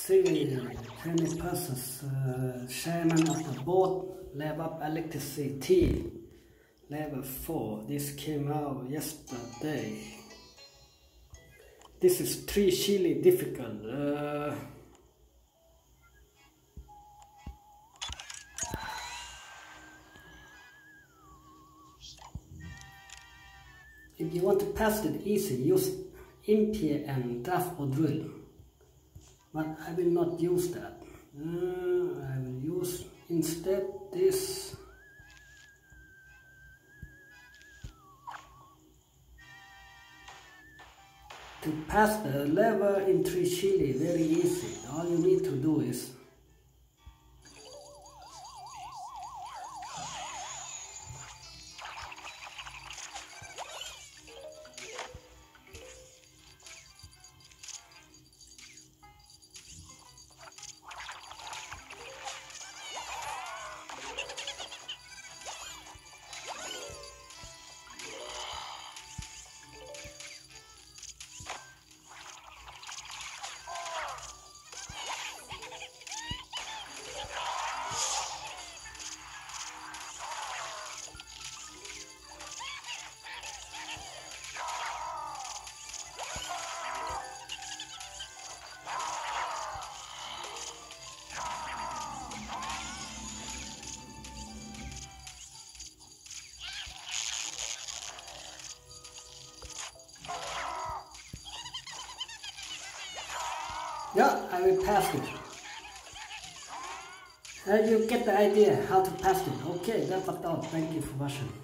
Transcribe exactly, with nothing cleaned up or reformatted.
civil twenty persons, uh, chairman of the board, level Up Electrici-tea, level four. This came out yesterday. This is three Chilli difficult. Uh, if you want to pass it easy, use impia and draft or drill. But I will not use that. Uh, I will use instead this. To pass the lever in three Chilli, very easy. All you need to do is yeah, I will pass it. Uh, you get the idea how to pass it. Okay, that's all. Thank you for watching.